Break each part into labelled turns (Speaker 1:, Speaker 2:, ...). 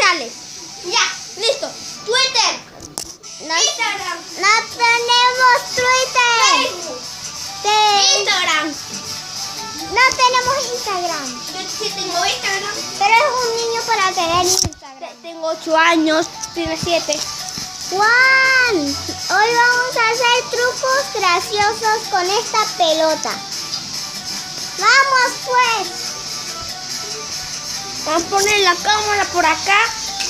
Speaker 1: sociales.
Speaker 2: Ya, listo. Twitter. Instagram.
Speaker 1: No tenemos Twitter.
Speaker 2: Facebook. Instagram.
Speaker 1: No tenemos Instagram.
Speaker 2: Yo sí tengo Instagram.
Speaker 1: Pero es un niño para tener Instagram.
Speaker 2: Tengo 8 años. Tiene 7.
Speaker 1: Juan, hoy vamos a hacer trucos graciosos con esta pelota. Vamos pues.
Speaker 2: Vamos a poner la cámara por acá.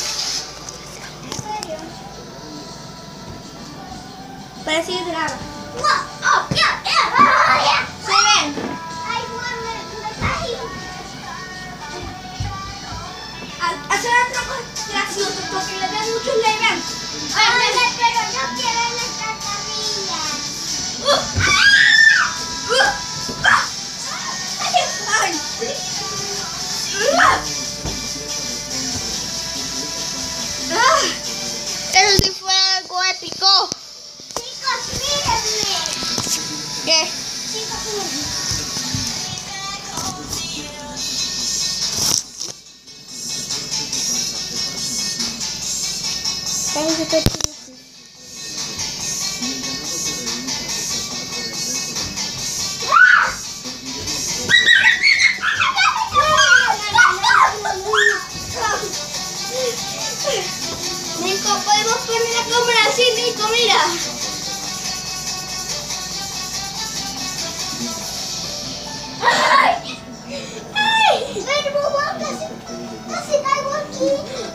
Speaker 2: Para seguir grabando. ¿Se ven?
Speaker 1: Ay, Juan, me caí.
Speaker 2: Hacer trucos graciosos porque le den muchos leves.
Speaker 1: Oye, pero no quiero nuestra camilla.
Speaker 2: Eso sí fue algo épico.
Speaker 1: Chicos, mírenme.
Speaker 2: ¿Qué?
Speaker 1: Chicos, mírenme.
Speaker 2: Nico, podemos poner la cámara así, Nico, mira.
Speaker 1: ¡Ay! Pero Juan, casi caigo aquí.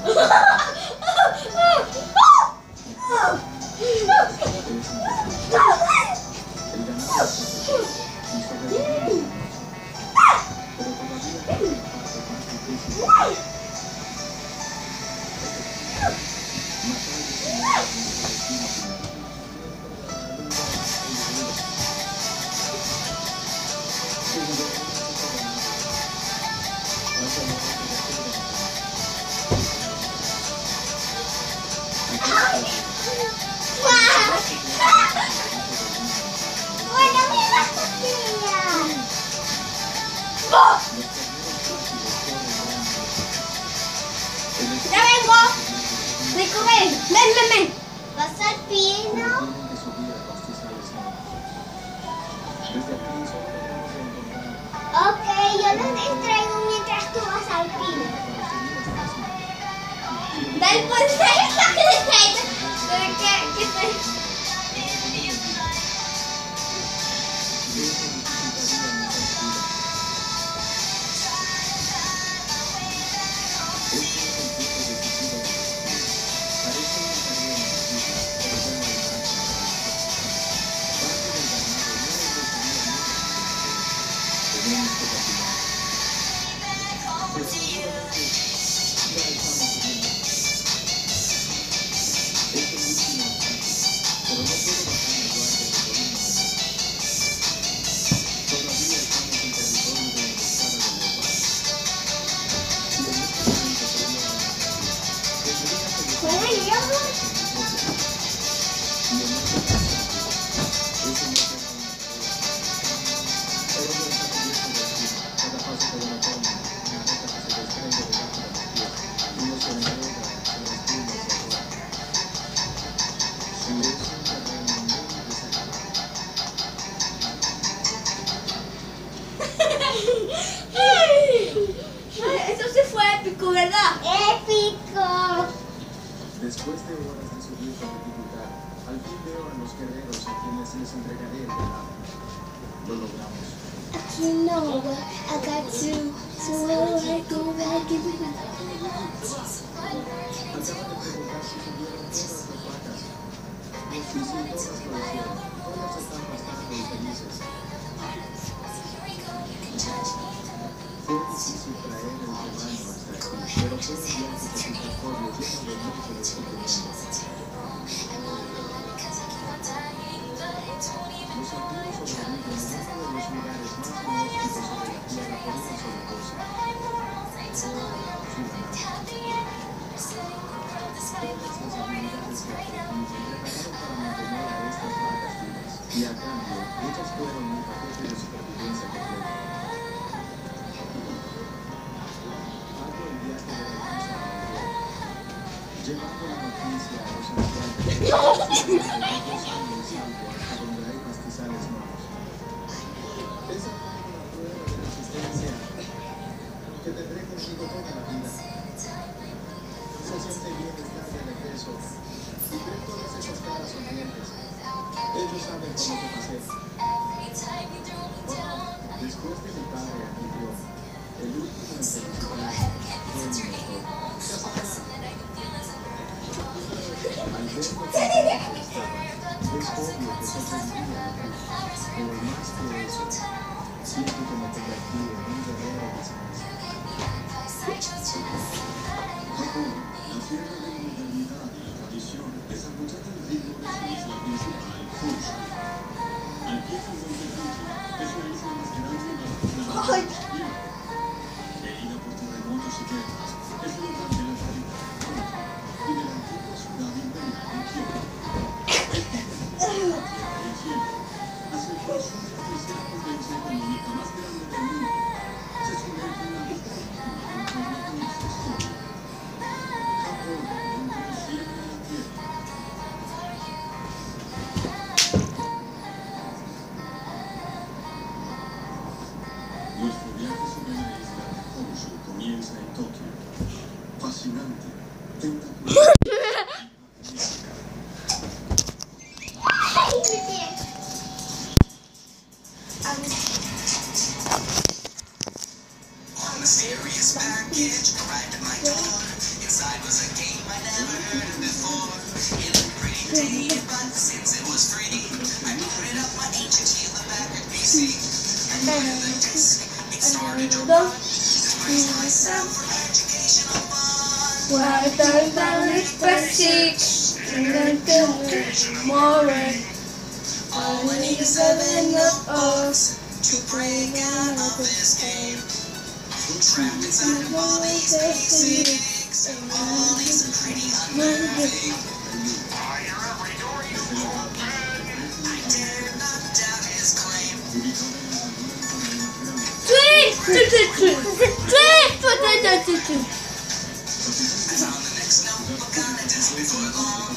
Speaker 1: Bueno, mira las costillas.
Speaker 2: Ya vengo. Nico, ven. Ven.
Speaker 1: ¿Vas al pino? Ok, yo los distraigo mientras tú vas al pino.
Speaker 2: Da el consejo que eso sí fue épico, ¿verdad?
Speaker 1: ¡Épico!
Speaker 3: Después de horas de subir con dificultad, al fin veo a los guerreros a quienes les entregaré el venado. Lo logramos.
Speaker 1: You know what I got to like go back and
Speaker 3: Acaban de preguntar si subieron todas las vacas. Y si todas lo hicieron, todas están bastante felices. Fue difícil traer el rebaño hasta aquí, pero fue un viaje satisfactorio lleno de mucho descubrimiento. Los antiguos sobreviven en uno de los lugares más inhóspitos sobre la tierra por una sola cosa: su ganado. Todas las habilidades que aprendí me prepararon para mantener a estas vacas vivas, y a cambio, ellas fueron un paquete de supervivencia completo. llevando la noticia a los habitantes de los años hasta donde hay pastizales nuevos. Esa fue una prueba de resistencia que tendré conmigo toda la vida. Se siente bien estar de regreso y ver todas esas caras sonrientes. Ellos saben cómo te pasé. Después de mi padre anfitrión, el último en felicitar fue mi mentor. Ya sabrás. Al ver lo que estaba, es obvio que sobrevivía a ti, pero más que eso, siento que me convertí en un guerrero de esperanza. Japón, la tierra de la modernidad y la tradición, desarrollada el ritmo de su isla principal, Honshu. Al pie del monte Fuji, es la isla más grande y más poblada de la Tierra. Querida por terremotos y guerras, es el lugar de la capital Kyoto y de la antigua ciudad imperial de Kioto. Esta tierra del cielo, hacia el cual surge la tercera potencia económica más grande del mundo, se sumerge en la vida nocturna de un pueblo con esta historia. Japón, entre el cielo y la tierra. Nuestro viaje sobre la isla de Honshu comienza en Tokio. Fascinante, tentacular.
Speaker 4: A mysterious package arrived at my door. Inside was a game I never heard of before. It looked pretty dated, but since it was free, I booted up my ancient Hewlett-Packard PC. I loaded the disk, it started to run. Disgraced myself for educational fun. All I need is 7 of us to break out of this game. Trapped inside of all these basics and all these pretty unnerving. I dare not doubt his claim. I found the next notebook on the desk before long.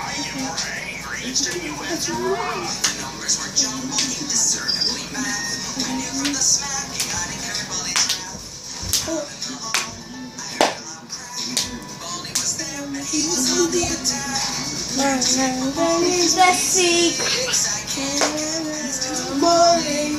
Speaker 4: The numbers were jumbled, indiscernibly math. We knew from the smacking I'd incurred while they trapped. Out in the hall, I heard a loud crack. Baldy was there and he was on the attack. Thanks, I can't rest in the morning.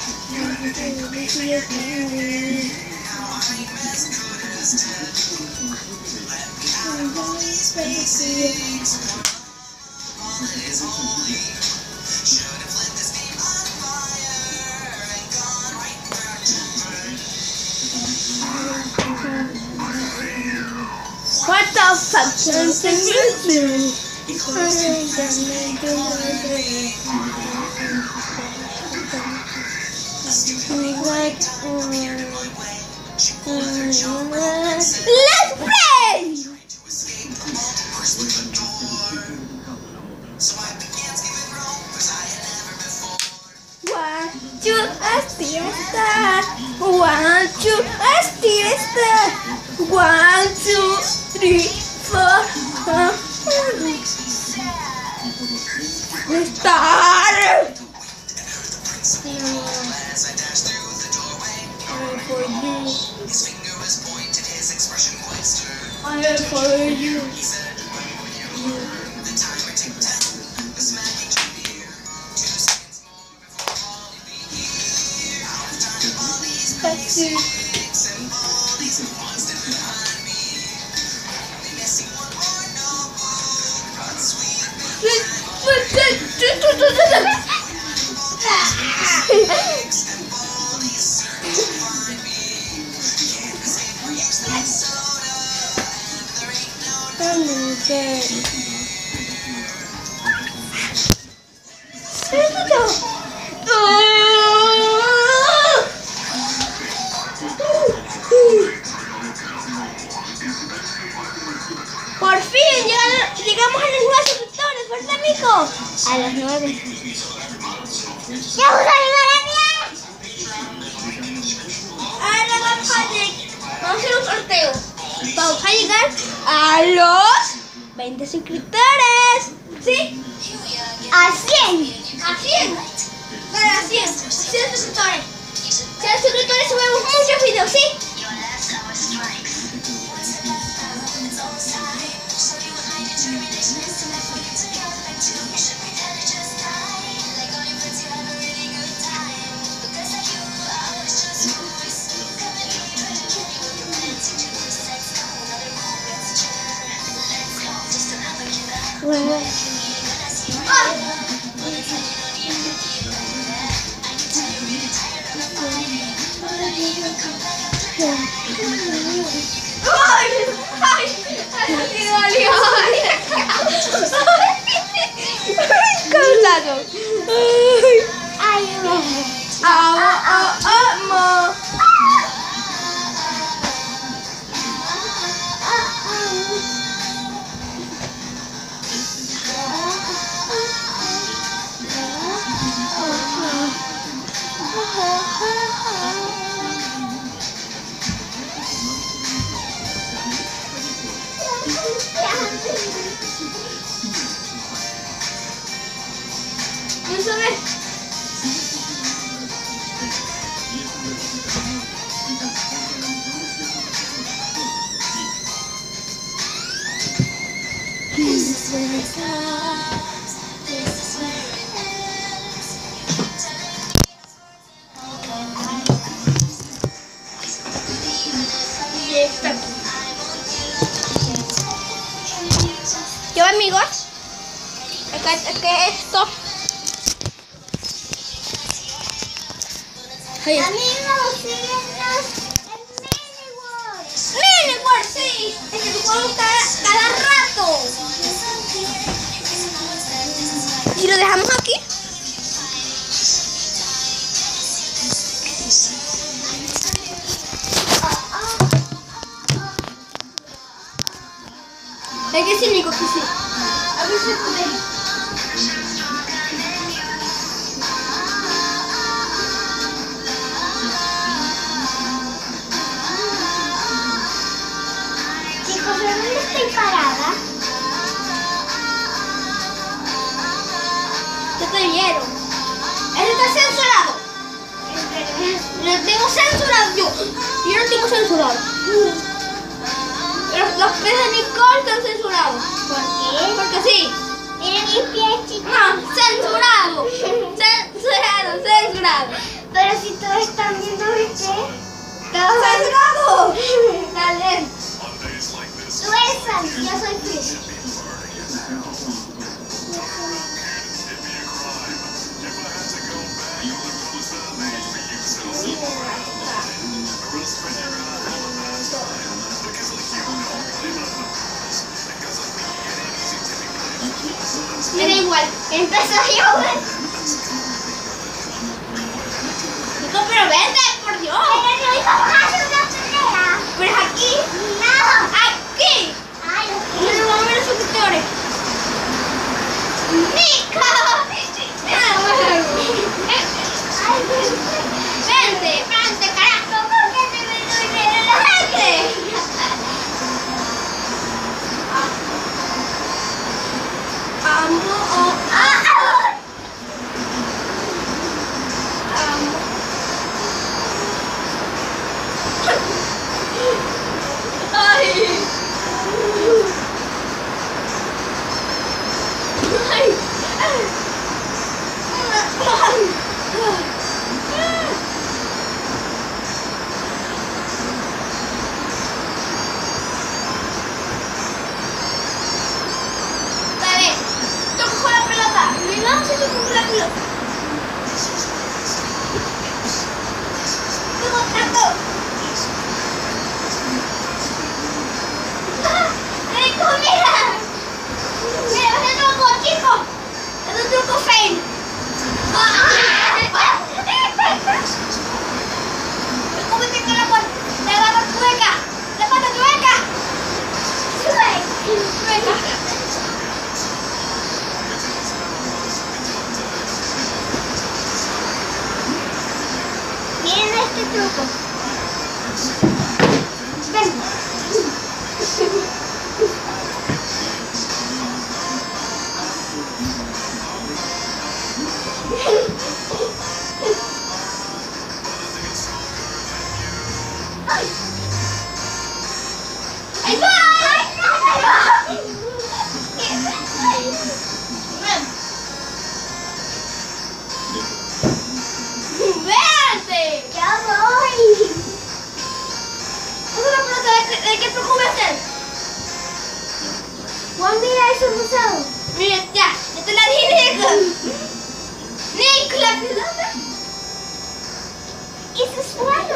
Speaker 4: Now I'm as good as dead. Let me out of all these basics. All that is holy. Should have lit this game on fire and gone right back to bed.
Speaker 2: What the fuck? Let's play!
Speaker 4: So I began skipping ropes I had never before.
Speaker 2: 1, 2, estira, estar. 1, 2, estira, estar. 1, 2, 3, 4, 5, estar.
Speaker 4: As I dashed through the doorway, his finger was pointed, his expression quite stern. He said, the timer ticked down, the smacking drew near. 2 seconds more before Baldy be here. Out of time, all these basics and Baldy's constant behind me. Only missing one more notebook, but sweet and Baldy's certain to find me. Can't escape reach that soda, and there ain't no
Speaker 2: Por fin llegamos a los 9 suscriptores, ¿verdad, Mico? A los 9. ¡Ya vamos a llegar a 10! Ahora vamos a hacer un sorteo. Vamos a llegar a los 20 suscriptores. ¿Sí?
Speaker 1: A 100.
Speaker 2: A 100. Vale, a 100. 100 suscriptores. 100 suscriptores subimos muchos videos, ¿sí? Yo, amigos, es que esto.
Speaker 1: Amigos, síguenos en Miniworld.
Speaker 2: Miniworld, sí. Es que jugamos cada rato. Y lo dejamos aquí. Es que sí, Nico, que sí. A ver si puede.
Speaker 1: Chicos, ¿de dónde estoy parada?
Speaker 2: ¿Qué te vieron? Él está censurado. Lo tengo censurado yo. Yo lo tengo censurado. Los pies de Nicole están censurados.
Speaker 1: ¿Por qué?
Speaker 2: Porque sí.
Speaker 1: Miren mis pies, chicos.
Speaker 2: No, censurado. Censurado.
Speaker 1: Pero si todos están viendo mis pies.
Speaker 2: ¡Censurado! Dale.
Speaker 1: Tú eres Santi, yo soy Chris.
Speaker 2: Me da igual.
Speaker 1: Empezó a llover.
Speaker 2: Nico, pero vete, por Dios.
Speaker 1: Pero no íbamos a hacer una pelea.
Speaker 2: Pero es aquí.
Speaker 1: No.
Speaker 2: Aquí.
Speaker 1: Ay,
Speaker 2: No nos vamos a ver los suscriptores.
Speaker 1: Nico.
Speaker 2: Vente, carajo.
Speaker 1: ¿Cómo que te me duele la gente?
Speaker 2: Dale, yo cojo la pelota. Me vamos a coger la pelota. Tengo tanto.
Speaker 1: Nico, mira.
Speaker 2: Mira, ese truco, chico. Es un truco fail. ¿Cómo te queda la bola? ¡Le agarro tueca! ¡Le pata tueca! ¡Tueca!
Speaker 1: Miren este truco. Ven.
Speaker 2: ¿de qué preocupa hacer?
Speaker 1: Juan, mira eso rosado.
Speaker 2: Mira, ya te la dije, Nico. Nico, la pelota.
Speaker 1: Eso es bueno.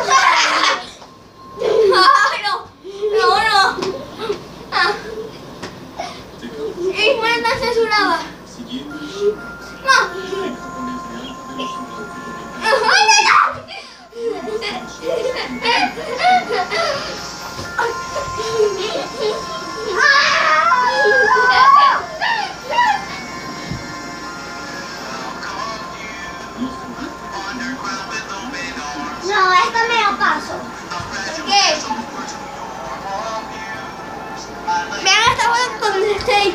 Speaker 2: Ay, no. Ah. Y bueno, está censurada.
Speaker 3: Siguiendo el
Speaker 2: No.
Speaker 3: japonés de alta velocidad.
Speaker 2: ¡Ay,
Speaker 1: No, esta me lo paso.
Speaker 2: ¿Qué? Vean esta foto con el tape.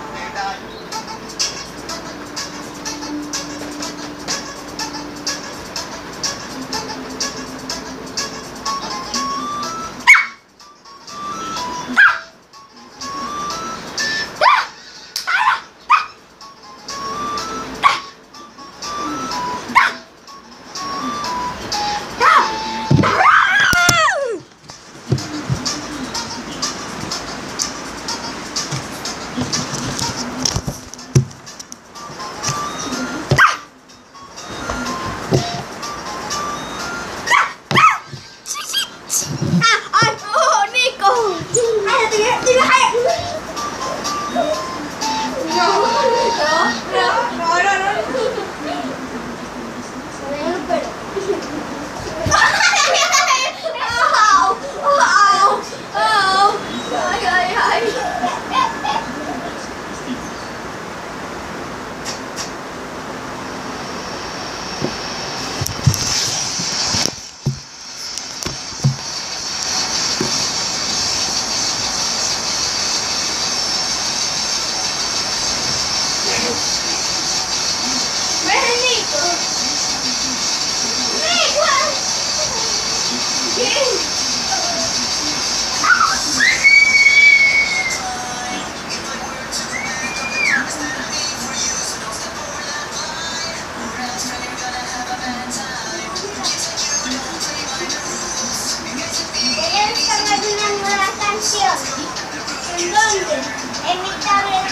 Speaker 1: ¿En dónde? En mi tablet.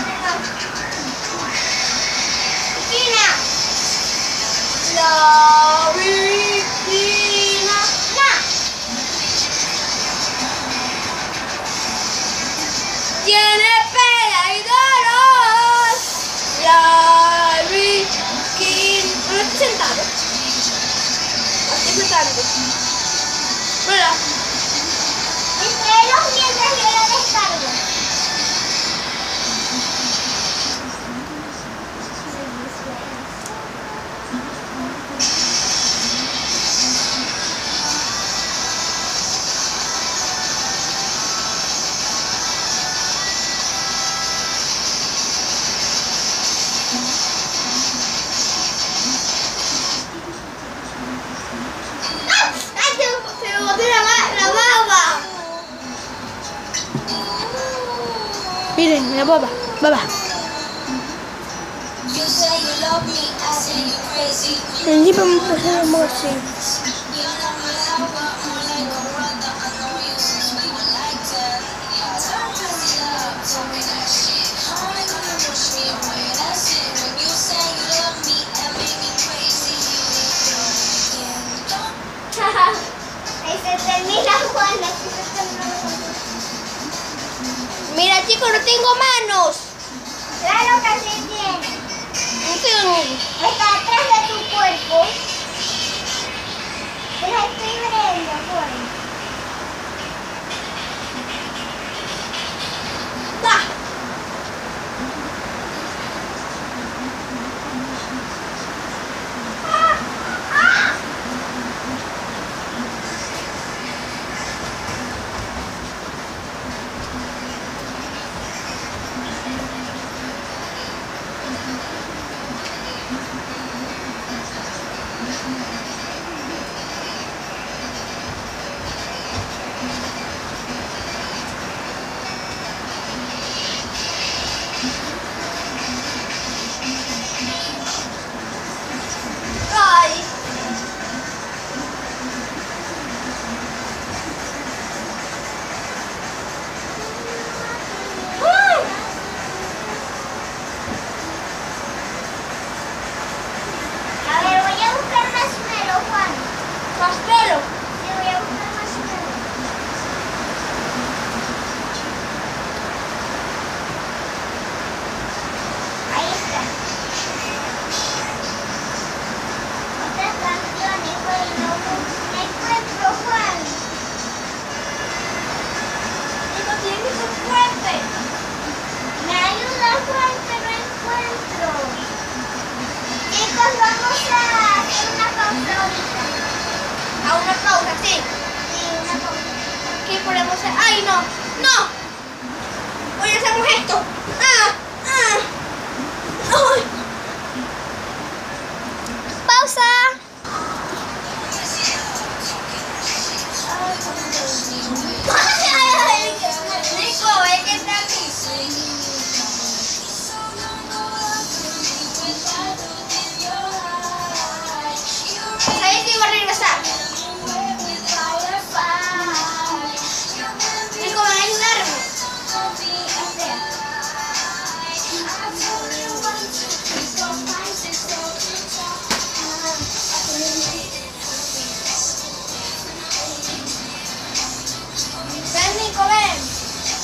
Speaker 1: Tina.
Speaker 2: La Virgina. Tiene pela y dolor. La Virgina. No estoy sentado. Estoy sentando. Mira.
Speaker 1: Espérelos mientras yo lo descargo.
Speaker 2: Se me botó la baba. Miren, la baba. Hindi pa mo pa siya mag-sing.
Speaker 1: Ahí se termina Juana, así se termina.
Speaker 2: Mira, chicos, no tengo manos.
Speaker 1: Claro que sí tiene.
Speaker 2: No tengo.
Speaker 1: Está atrás de tu cuerpo. Pero estoy viendo, Juan. pausa ahorita.
Speaker 2: A una pausa, sí.
Speaker 1: Sí, una pausa.
Speaker 2: ¿Qué podemos hacer? ¡Ay, no! ¡No! Hoy hacemos esto. ¡Ay! ¡Pausa!
Speaker 1: Nico, es que está aquí.
Speaker 2: Sabía que iba a regresar. Nico, ¿van a ayudarme? Ven, Nico, ven.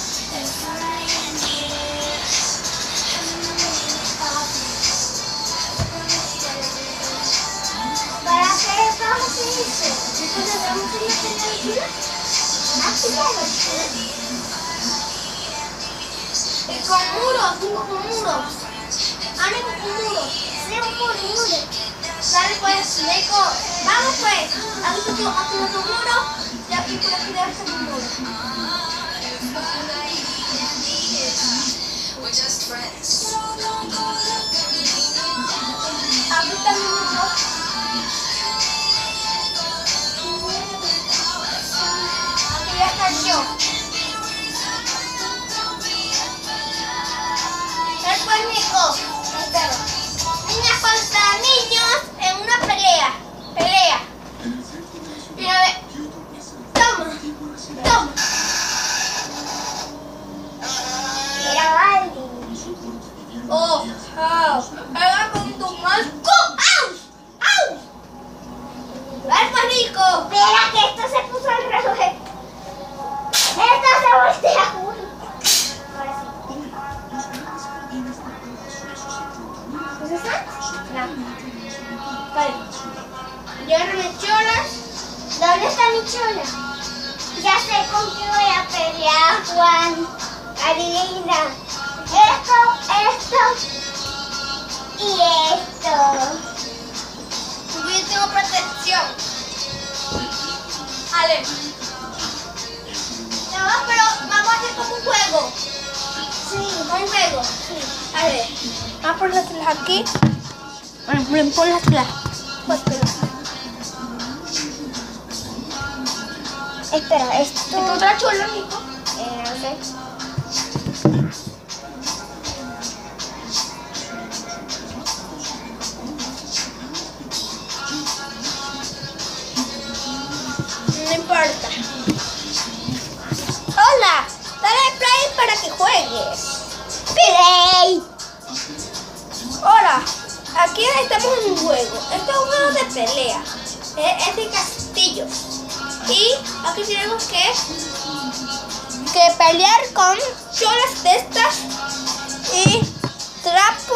Speaker 1: ¿Para qué vamos a hacer eso? Entonces vamos a ir a tener ayuda. Aquí
Speaker 2: Con muros, Nico, con muros. Nico, con muros.
Speaker 1: sí, un muro.
Speaker 2: Dale pues, Nico. Vamos pues. Aquí tu muro. Y aquí por aquí debe estar un muro. Aquí está mi muro. Aquí voy a estar yo. Después, Nico. Espera. Niñas contra niños en una pelea. Pelea. Y a ver. Toma. Toma.
Speaker 1: Era Baldi.
Speaker 2: Oh, haga con tu marco. ¡Au! ¡Au! ¡Después, Nico!
Speaker 1: Espera que esto se puso al revés. Esto se voltea. Ahora sí. ¿Eso está?
Speaker 2: No. Vale. Llegaron mis cholas.
Speaker 1: ¿Dónde está mi chola? Ya sé con qué voy a pelear, Juan. Adivina. Esto y esto.
Speaker 2: Yo tengo protección. Vale. No, pero vamos a hacer como un juego.
Speaker 1: Sí.
Speaker 2: Un juego. A ver. Vamos a poner las telas aquí. Bueno, pon las telas. Pues,
Speaker 1: Espera, esto.
Speaker 2: ¿te otra chola, Nico?
Speaker 1: No sé.
Speaker 2: No importa. Hola, dale play para que juegues.
Speaker 1: Play.
Speaker 2: Hola, aquí estamos en un juego. Este es un juego de pelea. Es de castillos. Y aquí tenemos que pelear con cholas de estas y trapo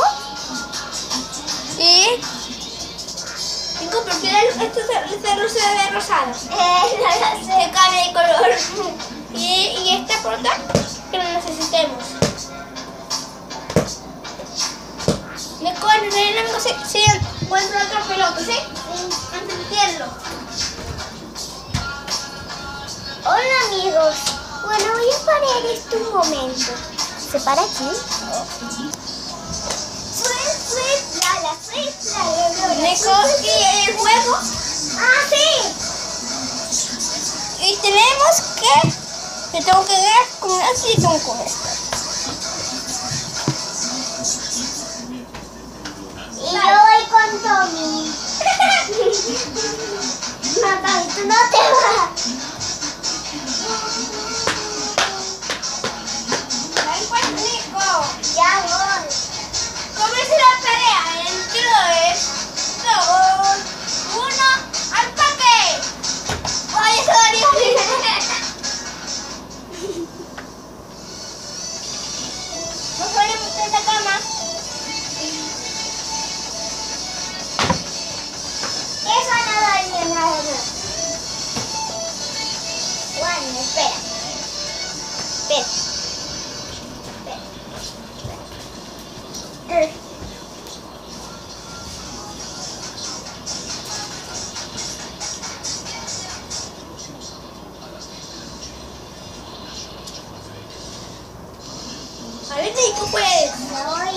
Speaker 2: y ¿por qué esto se ve rosado?
Speaker 1: No lo sé.
Speaker 2: Se cambia de color. Y esta pelota que no necesitemos. Nico, el amigo sí encuentra otra pelota, ¿sí? Antes de meterlo.
Speaker 1: Hola amigos. Bueno, voy a parar esto un momento. ¿Se para aquí? Sweet, la.
Speaker 2: Nico, y el juego.
Speaker 1: Ah, sí.
Speaker 2: Y tenemos que. Yo tengo que ganar con esto y tengo con esto.
Speaker 1: Y yo voy con Tommy. Mamá, tú no te vas.
Speaker 2: Ahí pues, Nico.
Speaker 1: Ya voy.
Speaker 2: Comienza la pelea en 3, 2, 1, ¡ataque! ¡Oye, sorry! No podemos de esta cama.
Speaker 1: Eso no daría nada más. Juan, espera.
Speaker 2: ver, Nico, pues.
Speaker 1: Voy.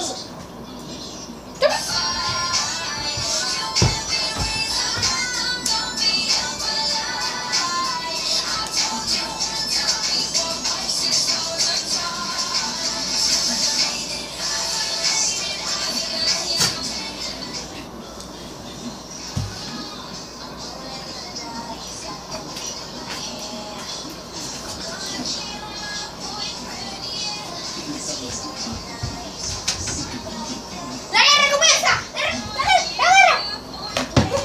Speaker 2: ¡La guerra comienza! ¡La guerra!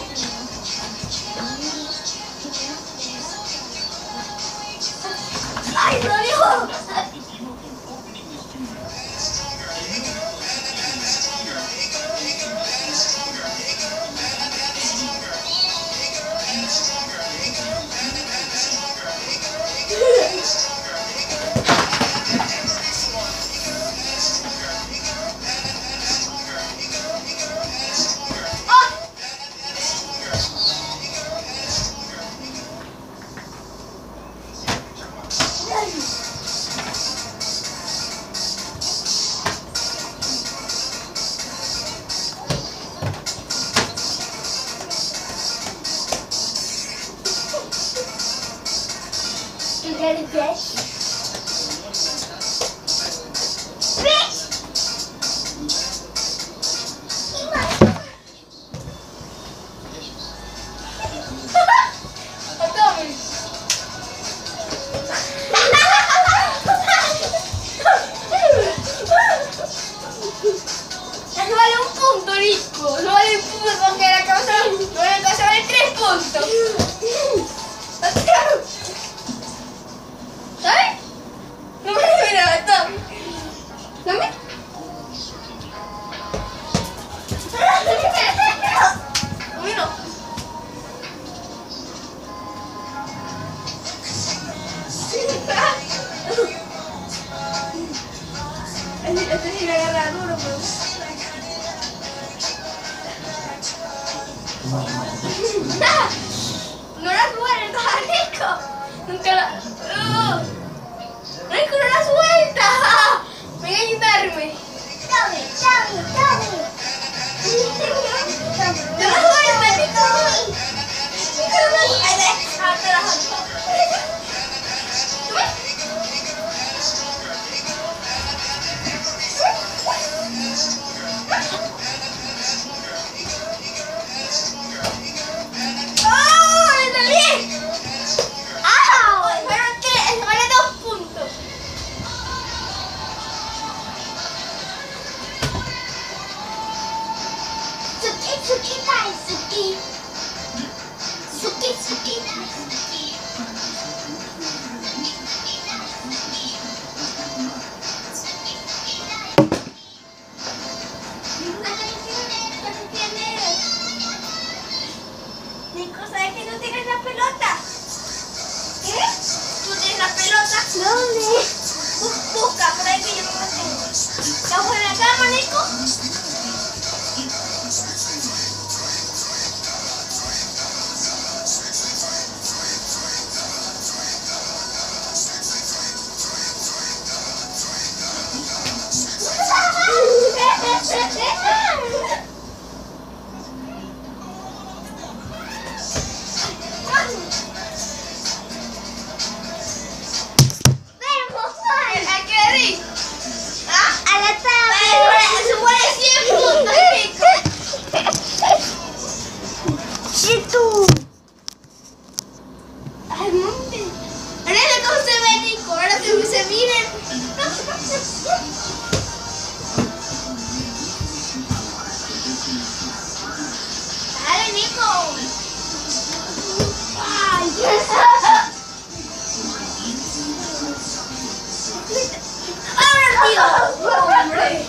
Speaker 1: ¡Ay, no dijo! You get it, bitch? Bitch!
Speaker 2: Eso vale un punto, Nico. No vale un punto porque la cabeza vale 3 puntos. ¿Sabes? No me mira, está. ¿Dame? Mira. Este sí me agarra duro, pero... No la suelta, Nico. Nunca la... Nico, no la suelta. Ven a ayudarme.
Speaker 1: Dame, dame, dame.
Speaker 2: No la suelta, Nico. Nico, no la suelta. Ah, te la suelto. ¡Oh! ¡Está bien!
Speaker 1: ¡Au!
Speaker 2: Fueron 3, vale 2 puntos.
Speaker 1: Suki, suki, dai, suki. Suki, suki, dai, suki.
Speaker 2: Nico, ¿sabes que tú tienes la pelota? ¿Qué? ¿Tú tienes la pelota?
Speaker 1: ¿Dónde?
Speaker 2: Busca, por ahí que yo no la tengo. ¿Estamos en la cama, Nico? ¿A qué di? ¿Ah?
Speaker 1: A la tabla.
Speaker 2: Se muere 100 puntos, Nico.
Speaker 1: ¿Y tú?
Speaker 2: Ay, mami. Ahora cómo se ve, Nico. Ahora se miren. Dale, Nico.
Speaker 1: Ay,
Speaker 2: Ahora, tío. Hombre.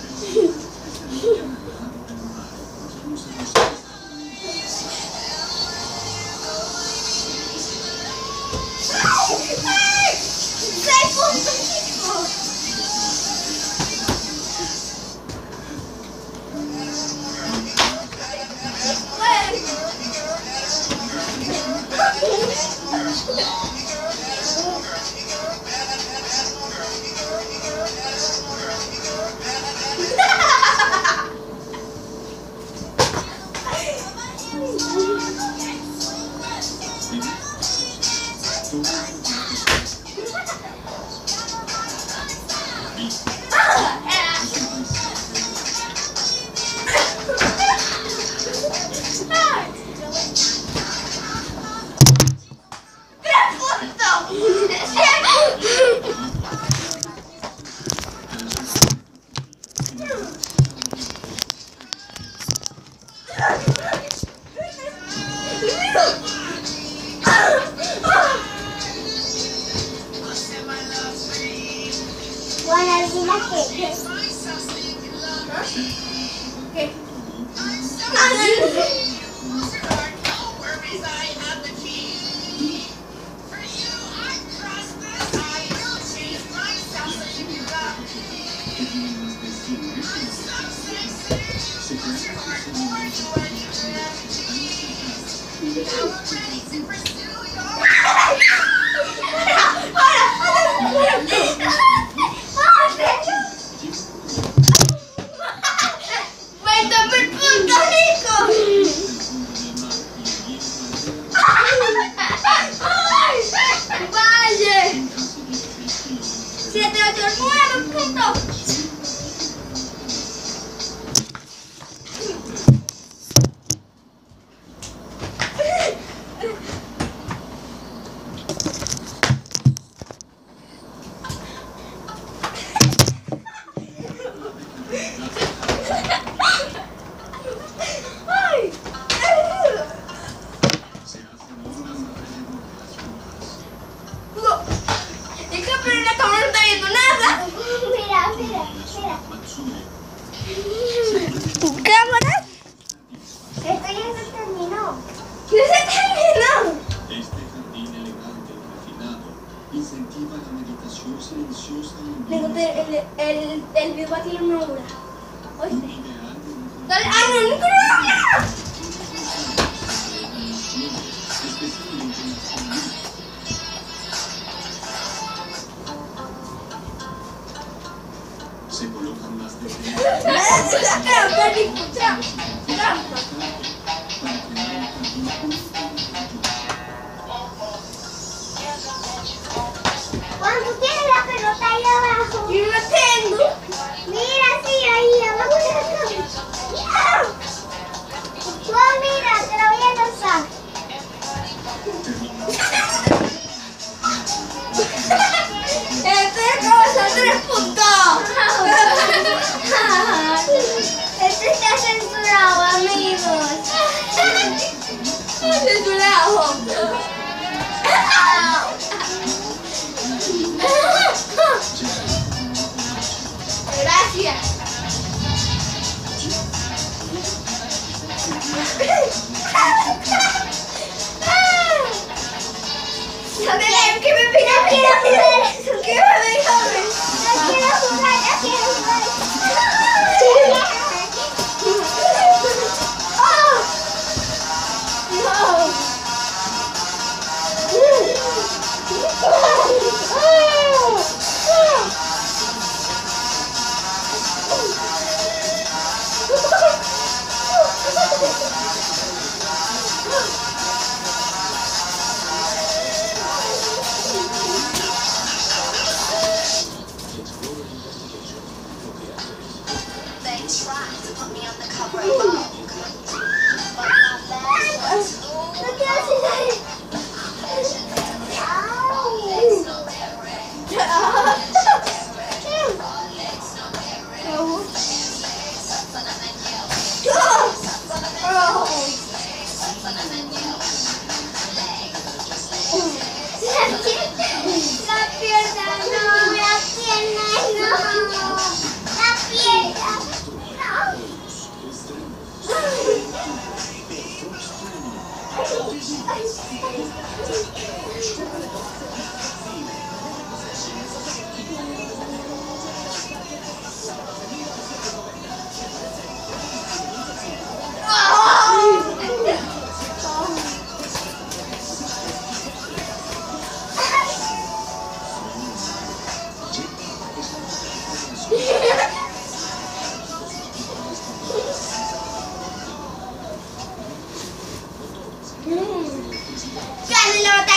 Speaker 2: ¡Ay! 6 puntos, Nico.
Speaker 1: ¿Qué?
Speaker 2: ¿Qué? ¿Cámara?
Speaker 1: Esto ya se terminó.
Speaker 2: ¿Qué se terminó?
Speaker 3: Este jardín elegante y refinado incentiva la meditación silenciosa y
Speaker 2: Le conté, el video va a tener una hora. ¿Oíste?
Speaker 3: ideal de un
Speaker 2: Dale, ¡ah, no!
Speaker 3: especialmente en las comunidades. Se colocan más de 30
Speaker 2: Trampa.
Speaker 3: para crear un jardín
Speaker 1: Juan, tú tienes la pelota ahí abajo.
Speaker 2: Yo la tengo.
Speaker 1: Mira, sí, ahí abajo de la cama. Juan, mira, te la voy a lanzar.
Speaker 2: Este es como son 3 puntos.
Speaker 1: Este está censurado, amigos.
Speaker 2: Censurado. Gracias. ¿Qué me pide?
Speaker 1: No quiero jugar.
Speaker 2: ¿Qué me dijo?
Speaker 1: No quiero jugar, no quiero jugar.
Speaker 4: They tried to put me on the cover of Vogue, but my bag was
Speaker 1: No quiero hacer la pierna no, la pierna no, la pierna
Speaker 2: ¡Gane la batalla!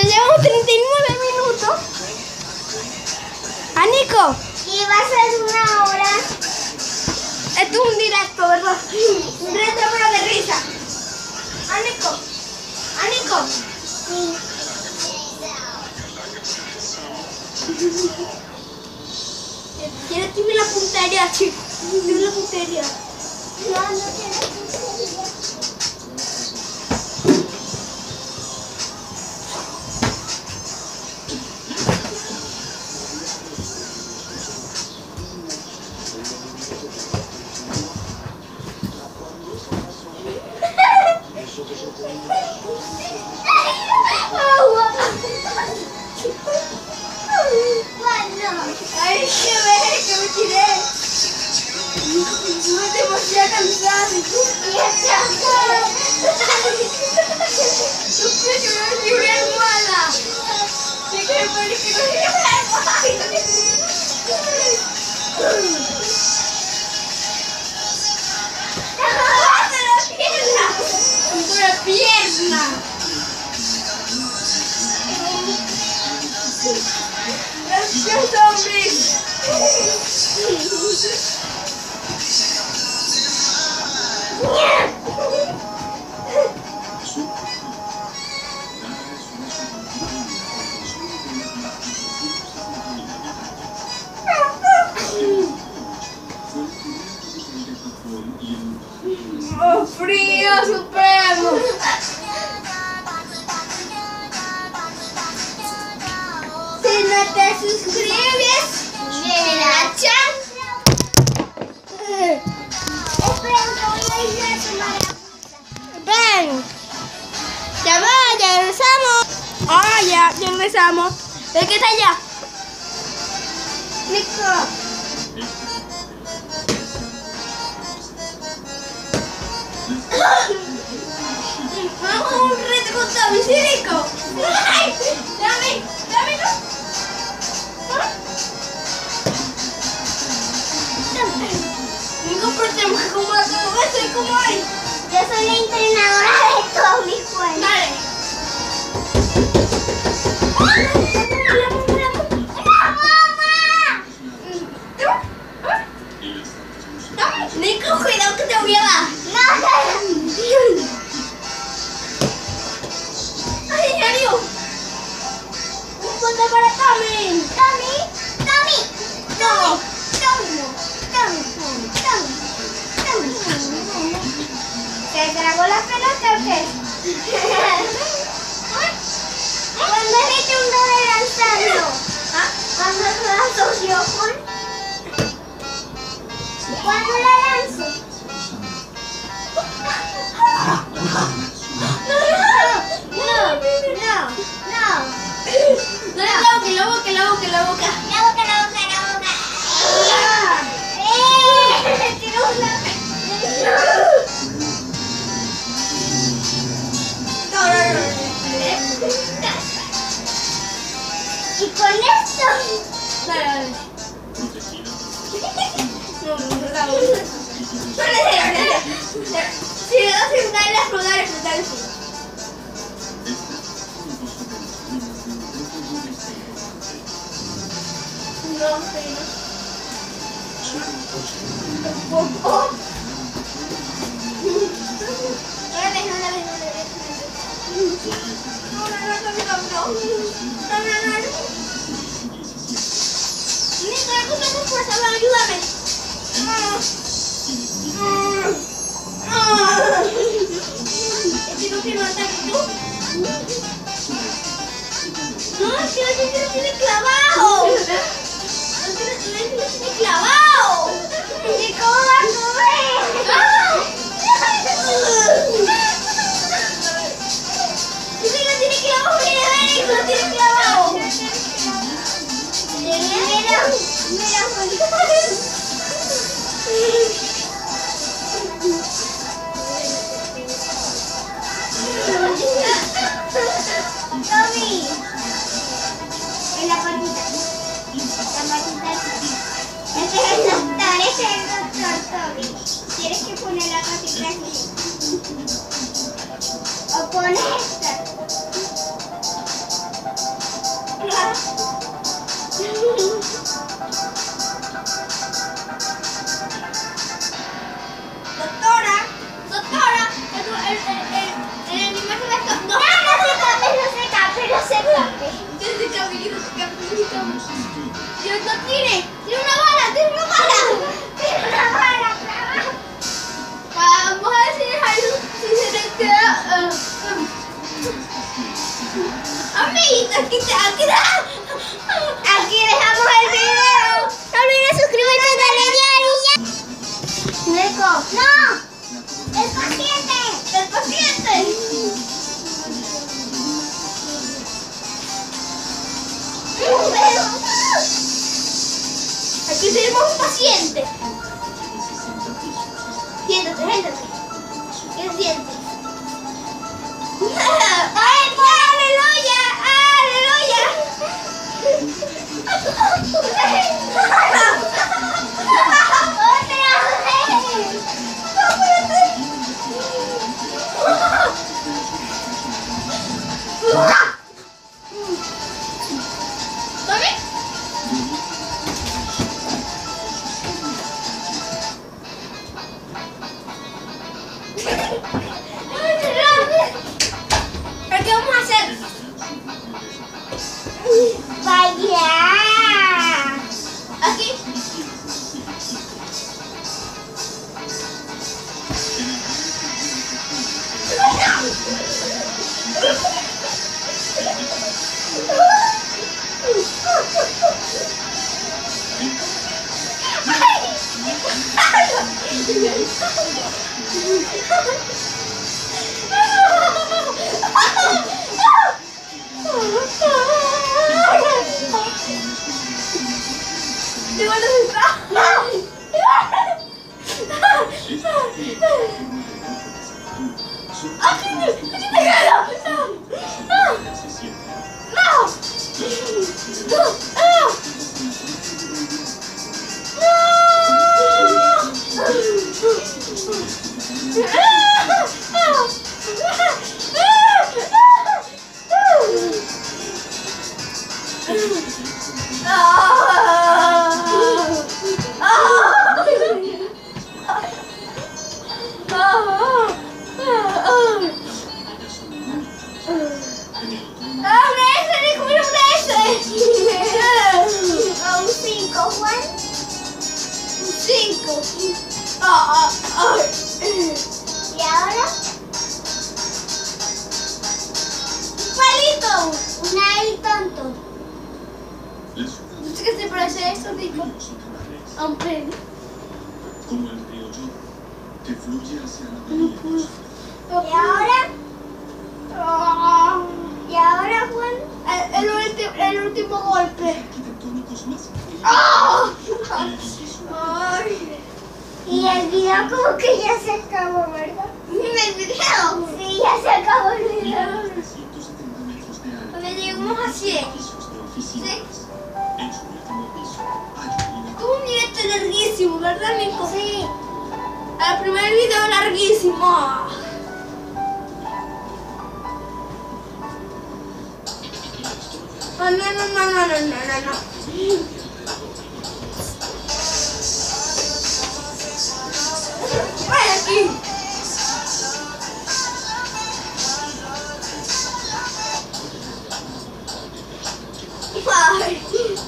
Speaker 2: llevamos 39 minutos. ¡Ah, Nico!
Speaker 1: Y va a ser 1 hora.
Speaker 2: Esto es un directo, ¿verdad? Un directo pero de risa. ¡Ah, Nico! ¡Ah, Nico!
Speaker 1: Sí.
Speaker 2: ¿Quieres que me la puntería, chicos? Dime la puntería.
Speaker 1: No quiero.
Speaker 2: ¡Ay, qué ve! ¡Que me tiré! No te emocionas cansada. ¡Tú crees que me metí una almohada! ¡Te crees que me metí una almohada! ¡Una pierna! ¡Gracias, zombies! ¡Oh, frío supremo! Si no te suscribes, mira, chan.
Speaker 1: Espera, voy a ir a tomar agua.
Speaker 2: Ven. Ya va, ya regresamos. Ah, ya regresamos. ¿Ves que está allá? Nico. Vamos a un reto con Tommy, ¿sí, Nico? ¡Ay! ¡Dame! Nico, pero tenemos que acomodar todo esto y como hay.
Speaker 1: Yo soy la entrenadora de todos mis juegos.
Speaker 2: Dale. Nico, cuidado que te voy a dar. ¡Ay, Yario! ¡Un punto para Tommy!
Speaker 1: ¿Te tragó la pelota o qué? ¿Cuándo has hecho un bebé lanzando? ¿Cuándo lo lanzo? ¿Cuándo la lanzo?
Speaker 2: No, la boca.
Speaker 1: Tiró una. Y con esto.
Speaker 2: Dale. Si le das a explotar, sí. No, tampoco. Ayúdame. ¿Es que no quiero ataque tú? No, es que lo tiene clavado. Lo tiene clavado.
Speaker 1: ¿Y cómo va a comer?
Speaker 2: Dice que lo tiene clavado, mira, lo tiene clavado.
Speaker 1: Tommy, en la patita. Ese es el doctor, Tommy. Tienes que poner la patita aquí. O pones esta.
Speaker 2: Doctora, el animal se gastó.
Speaker 1: No se escape.
Speaker 2: No se escape. Dios, no tire. Tiene una bala.
Speaker 1: Tiene una bala, clava.
Speaker 2: Vamos a ver si se le queda. Amiguita, aquí dejamos el video.
Speaker 1: No olvides suscribirte, dale ya.
Speaker 2: Nico.
Speaker 1: No, el paciente.
Speaker 2: El paciente. Aquí tenemos un paciente. Siéntate. ¿Qué sientes? ¡Aleluya! ¿Pero qué vamos a hacer?
Speaker 1: Vaya.
Speaker 2: Aquí.
Speaker 1: ¿Y ahora?
Speaker 2: ¡Palito!
Speaker 1: Un ahí tonto.
Speaker 2: No sé qué se parece a eso, Nico. A un pene.
Speaker 3: Como el río York, que fluye hacia la bahía.
Speaker 1: ¿Y ahora? ¿Y ahora, Juan?
Speaker 2: El último golpe.
Speaker 3: Arquitectónicos más
Speaker 2: ¡Ah!
Speaker 3: el edificio
Speaker 2: ¡Ay!
Speaker 1: Y el video como que ya se acabó, ¿verdad?
Speaker 2: ¿El video?
Speaker 1: Sí, ya se acabó el video.
Speaker 3: 370 metros de alto.
Speaker 2: Cuando lleguemos a 100.
Speaker 3: Edificios de oficinas. En su último piso hay una
Speaker 2: Como un directo larguísimo, ¿verdad, Nico?
Speaker 1: Sí.
Speaker 2: El primer video larguísimo. Oh, no. ¡Ven aquí! ¡Ay!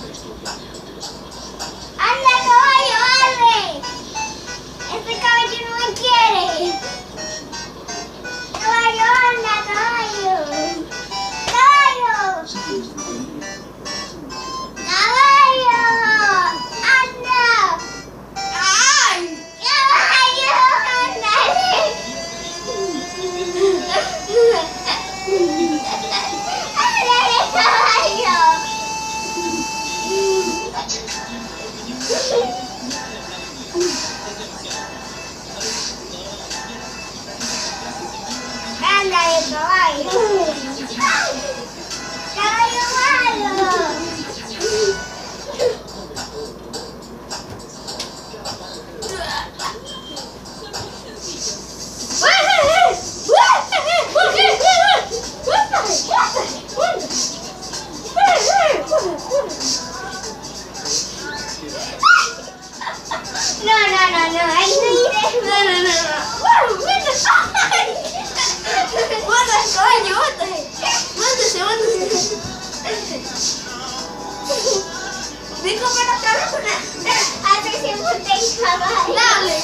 Speaker 1: ¡Anda, caballo, arre! Este caballo no me quiere. Caballo, anda, caballo. Caballo. Caballo. Anda.
Speaker 2: ¡Ay!
Speaker 1: Caballo, ándale. Caballo. Ándale, caballo. Caballo malo. ahí no iré.
Speaker 2: No. Wow, what the fuck? What the coño, what the heck? Mándese. Dijo, pero cabrón,
Speaker 1: Hace siempre te hijaba.
Speaker 2: dale.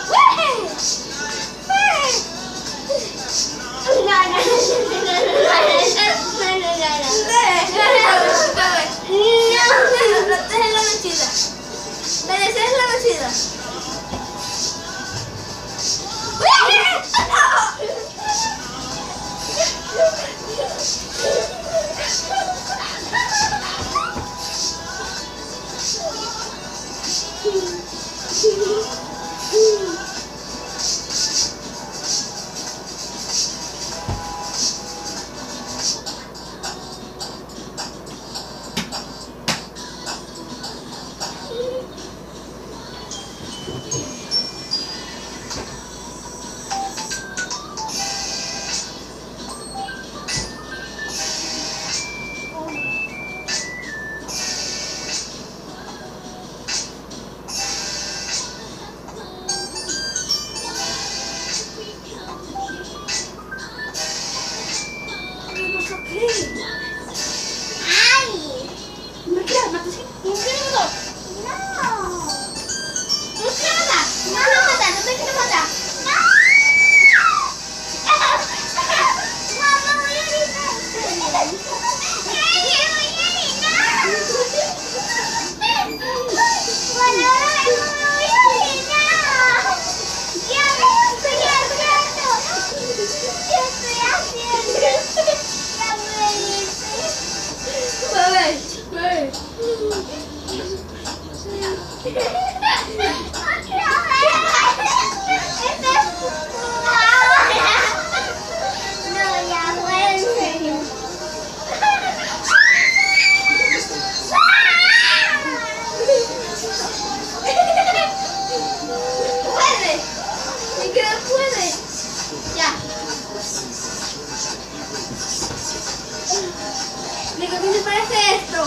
Speaker 2: ¿Qué te parece esto?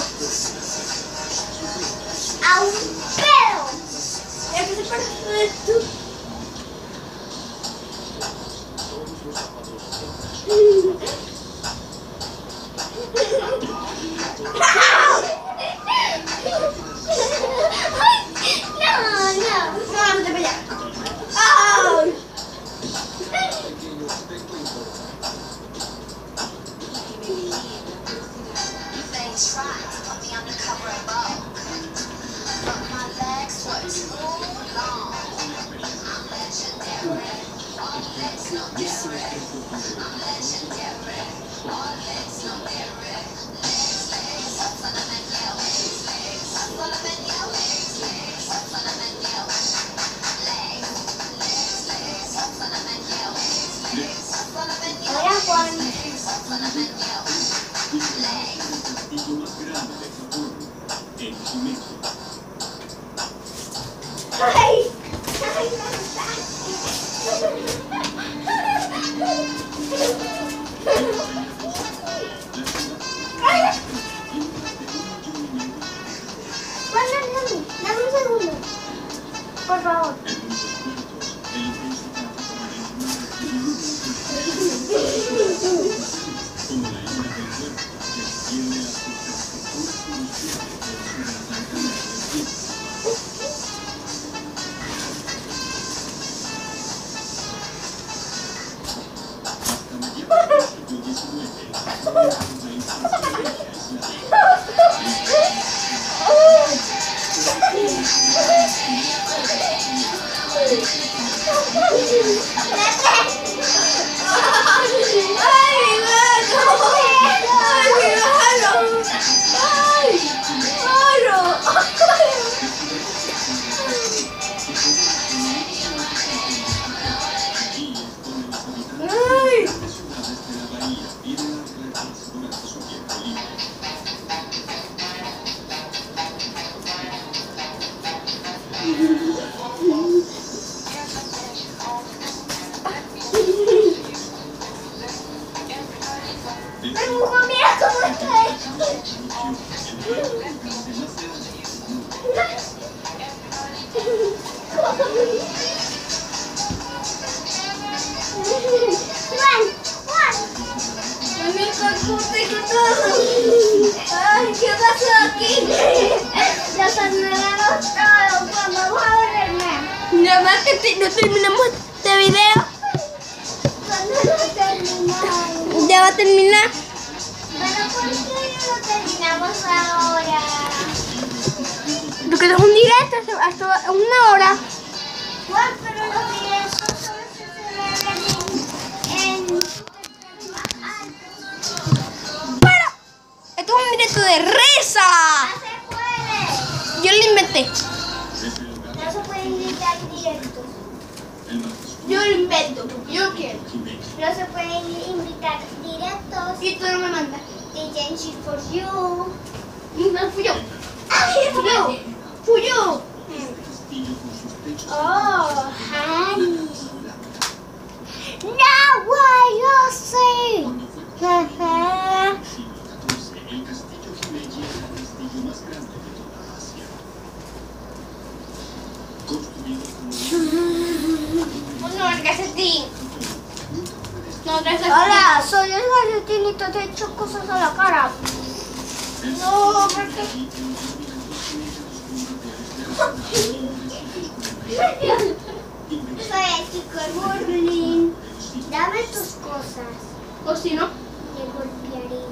Speaker 1: A un pedo.
Speaker 2: ¿Qué te parece esto? No, te peleas. ¡Ay!
Speaker 1: Ahora Juan.
Speaker 3: castillo más grande de Japón, en Himeji.
Speaker 1: Ay, dame un segundo. Por favor.
Speaker 3: En muchos puertos, el intenso tráfico marítimo como la isla del puerto, que extiende las infraestructuras industriales de la ciudad de Alcalá. Hasta mediados del siglo XIX, fue una influencia islámica. Aquí es donde los habitantes de ciudades de la bahía vienen a relajarse durante su tiempo libre.
Speaker 1: Mira cómo está esto.
Speaker 3: El puerto más grande más grande del mundo.
Speaker 2: Ay, ¿qué pasó aquí?
Speaker 1: Los terminamos todos. Vamos a volverme.
Speaker 2: Nada más que no terminamos este video.
Speaker 1: Cuando lo terminamos.
Speaker 2: Ya va a terminar.
Speaker 1: Bueno, ¿por qué no lo terminamos ahora?
Speaker 2: Porque es un directo hasta 1 hora.
Speaker 1: Bueno, pero los directos solo se celebran en
Speaker 2: Pero esto es un directo de risa.
Speaker 1: No se puede.
Speaker 2: Yo lo inventé.
Speaker 1: No se puede invitar directos.
Speaker 2: Yo lo invento porque yo quiero.
Speaker 1: No se puede invitar directos.
Speaker 2: Y tú no me mandas.
Speaker 1: DJ for you.
Speaker 2: No fui yo. Fui yo. Fui yo.
Speaker 1: Oh, honey. Now I see. Jaja.
Speaker 3: El castillo Himeji era el castillo más grande de toda Asia. Construido como
Speaker 2: No, el calcetín. No, el calcetín.
Speaker 1: Hola, soy el galletinito, te he hecho cosas a la cara.
Speaker 2: No, porque...
Speaker 1: Soy el chico Burling. Dame tus cosas.
Speaker 2: O si no.
Speaker 1: Te golpearé.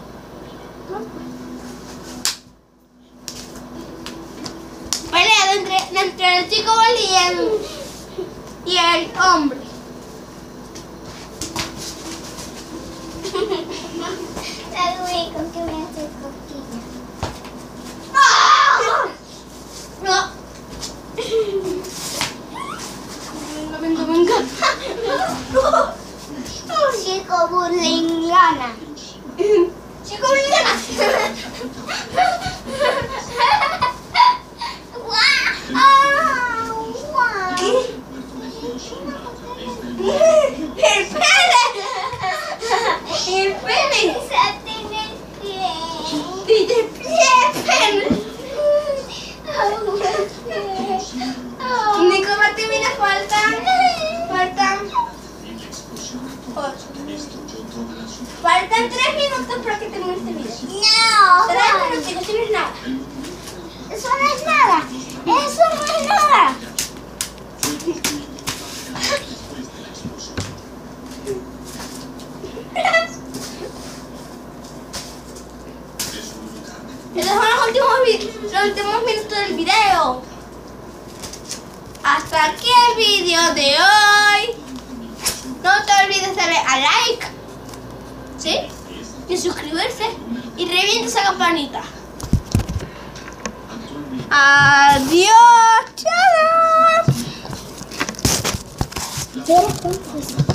Speaker 2: Pelea entre el chico Bolí y el hombre.
Speaker 1: La güey con que me hace cosquillas.
Speaker 2: No. Venga, venga.
Speaker 1: Chico Burling gana.
Speaker 2: Chico Bolí gana. ¡El pene! ¡El pene! ¡Dice pene! Nico Martínez, faltan 3 minutos para que termine este video.
Speaker 1: No,
Speaker 2: 3 minutos, no tienes nada.
Speaker 1: eso no es nada. Eso no es nada.
Speaker 2: Estos son los últimos minutos del video. Hasta aquí el video de hoy. No te olvides darle a like, ¿sí? Y suscribirse y revienta esa campanita. Adiós, chao.